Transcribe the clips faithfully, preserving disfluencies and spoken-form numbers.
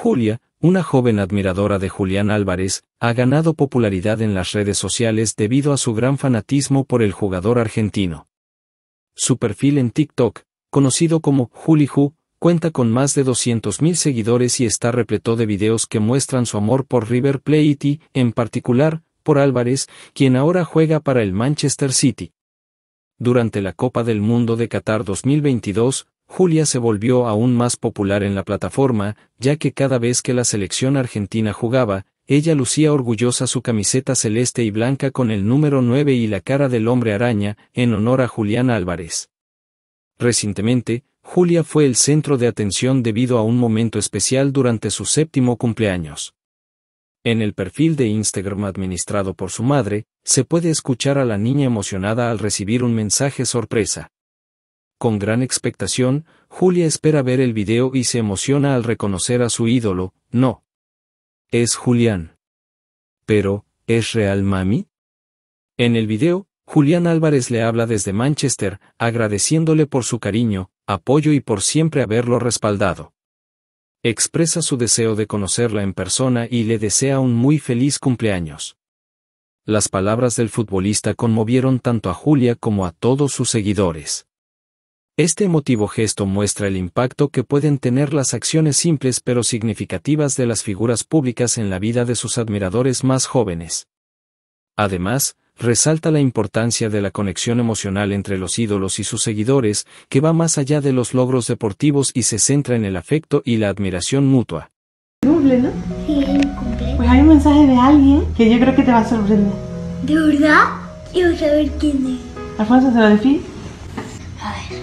Julia, una joven admiradora de Julián Álvarez, ha ganado popularidad en las redes sociales debido a su gran fanatismo por el jugador argentino. Su perfil en TikTok, conocido como JuliJu, cuenta con más de doscientos mil seguidores y está repleto de videos que muestran su amor por River Plate y, en particular, por Álvarez, quien ahora juega para el Manchester City. Durante la Copa del Mundo de Qatar dos mil veintidós, Julia se volvió aún más popular en la plataforma, ya que cada vez que la selección argentina jugaba, ella lucía orgullosa su camiseta celeste y blanca con el número nueve y la cara del hombre araña, en honor a Julián Álvarez. Recientemente, Julia fue el centro de atención debido a un momento especial durante su séptimo cumpleaños. En el perfil de Instagram administrado por su madre, se puede escuchar a la niña emocionada al recibir un mensaje sorpresa. Con gran expectación, Julia espera ver el video y se emociona al reconocer a su ídolo. No. Es Julián. Pero, ¿es real, mami? En el video, Julián Álvarez le habla desde Manchester, agradeciéndole por su cariño, apoyo y por siempre haberlo respaldado. Expresa su deseo de conocerla en persona y le desea un muy feliz cumpleaños. Las palabras del futbolista conmovieron tanto a Julia como a todos sus seguidores. Este emotivo gesto muestra el impacto que pueden tener las acciones simples pero significativas de las figuras públicas en la vida de sus admiradores más jóvenes. Además, resalta la importancia de la conexión emocional entre los ídolos y sus seguidores, que va más allá de los logros deportivos y se centra en el afecto y la admiración mutua. ¿Cumple, no? Sí, cumple. Pues hay un mensaje de alguien que yo creo que te va a sorprender. ¿De verdad? Quiero saber quién es. Alfonso, ¿se lo decís? A ver.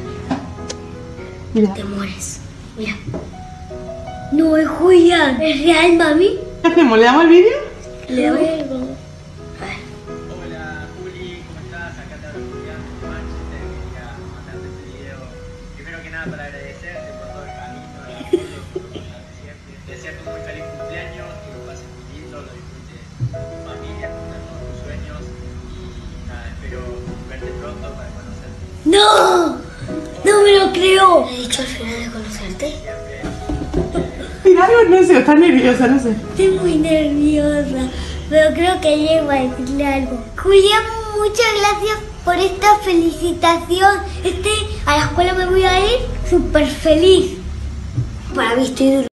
Mira. Te mueres. Mira. No es Julián. ¿Es real, mami? ¿Qué hacemos? ¿Le damos el vídeo? Le doy. A ver. Hola Juli, ¿cómo estás? Acá te hablo Julián de Manchester. Quería mandarte este video. Primero que nada para agradecerte por todo el camino, el apoyo, por contarte siempre. Desearte un muy feliz cumpleaños, que lo pases muy lindo, lo disfrutes con tu familia, cumplir todos tus sueños. Y nada, espero verte pronto para conocerte. ¡No! ¡No me lo creo! ¿Le he dicho al final de conocerte? Mira, algo, no sé, está nerviosa, no sé. Estoy muy nerviosa, pero creo que llego a decirle algo. Julián, muchas gracias por esta felicitación. Este, a la escuela me voy a ir súper feliz. Para mí estoy